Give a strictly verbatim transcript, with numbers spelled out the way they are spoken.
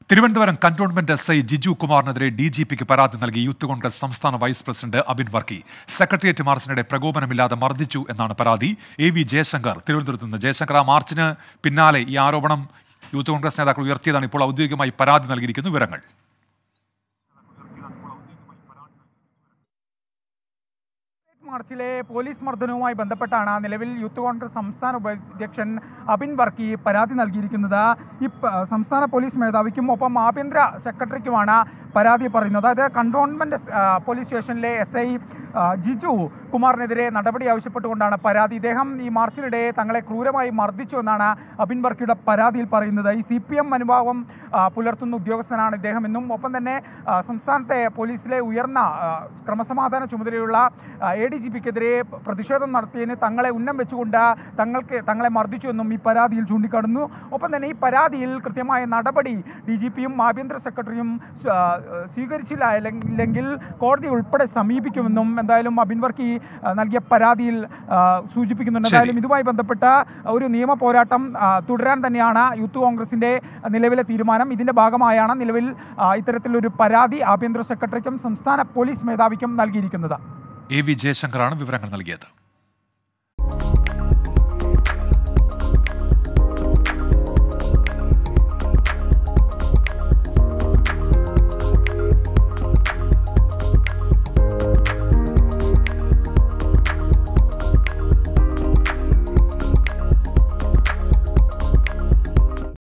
Thiruvananthapuram cantonment S I Jiju കുമാറിനെതിരെ D G പിക്ക് പരാതി നൽകി യൂത്ത് കോൺഗ്രസ് സംസ്ഥാന vice president Abin Varkey. Secretariat മാർച്ചിനിടെ പ്രകോപനമില്ലാതെ മർദ്ദിച്ചു എന്നാണ് പരാതി. എ വി ജയശങ്കർ തിരുവനന്തപുരത്ത് നിന്ന്. ജയശങ്കർ, ആ മാർച്ചിന് പിന്നാലെ ഈ ആരോപണം യൂത്ത് കോൺഗ്രസ് നേതാക്കൾ ഉയർത്തിയതാണ്. ഇപ്പോൾ ഔദ്യോഗികമായി പരാതി നൽകിയിരിക്കുന്നു. വിവരങ്ങൾ മാർച്ചിലെ പോലീസ് മർദ്ദനവുമായി ബന്ധപ്പെട്ടാണ് നിലവിൽ യൂത്ത് കോൺഗ്രസ് സംസ്ഥാന ഉപാധ്യക്ഷൻ അബിൻ വർക്കി പരാതി നൽകിയിരിക്കുന്നത്. ഈ സംസ്ഥാന പോലീസ് മേധാവിക്കും ഒപ്പം ആഭ്യന്തര സെക്രട്ടറിക്കുമാണ് പരാതി പറയുന്നത്. അതായത് കന്റോൺമെന്റ് പോലീസ് സ്റ്റേഷനിലെ എസ് ഐ ജിജു കുമാറിനെതിരെ നടപടി ആവശ്യപ്പെട്ടുകൊണ്ടാണ് പരാതി. ഇദ്ദേഹം ഈ മാർച്ചിനിടെ തങ്ങളെ ക്രൂരമായി മർദ്ദിച്ചു എന്നാണ് അബിൻ വർക്കിയുടെ പരാതിയിൽ പറയുന്നത്. ഈ സി പി എം മനോഭാവം പുലർത്തുന്ന ഉദ്യോഗസ്ഥനാണ് ഇദ്ദേഹം എന്നും ഒപ്പം തന്നെ സംസ്ഥാനത്തെ പോലീസിലെ ഉയർന്ന ക്രമസമാധാന ചുമതലയുള്ള എ ഡി ജി പിക്കെതിരെ പ്രതിഷേധം നടത്തിയതിന് തങ്ങളെ ഉന്നം വെച്ചുകൊണ്ട് തങ്ങൾക്ക് തങ്ങളെ മർദ്ദിച്ചു എന്നും ഈ പരാതിയിൽ ചൂണ്ടിക്കാട്ടുന്നു. ഒപ്പം തന്നെ ഈ പരാതിയിൽ കൃത്യമായ നടപടി ഡി ജി പിയും ആഭ്യന്തര സെക്രട്ടറിയും സ്വീകരിച്ചില്ല അല്ലെങ്കിൽ കോടതി ഉൾപ്പെടെ സമീപിക്കുമെന്നും എന്തായാലും അബിൻ വർക്കി നൽകിയ പരാതിയിൽ സൂചിപ്പിക്കുന്നുണ്ട്. എന്തായാലും ഇതുമായി ബന്ധപ്പെട്ട ഒരു നിയമ പോരാട്ടം തുടരാൻ തന്നെയാണ് യൂത്ത് കോൺഗ്രസിന്റെ നിലവിലെ തീരുമാനം. ഇതിന്റെ ഭാഗമായാണ് നിലവിൽ ഇത്തരത്തിലൊരു പരാതി ആഭ്യന്തര സെക്രട്ടറിക്കും സംസ്ഥാന പോലീസ് മേധാവിക്കും നൽകിയിരിക്കുന്നത്. എ വി ജയശങ്കറാണ് വിവരങ്ങൾ നൽകിയത്.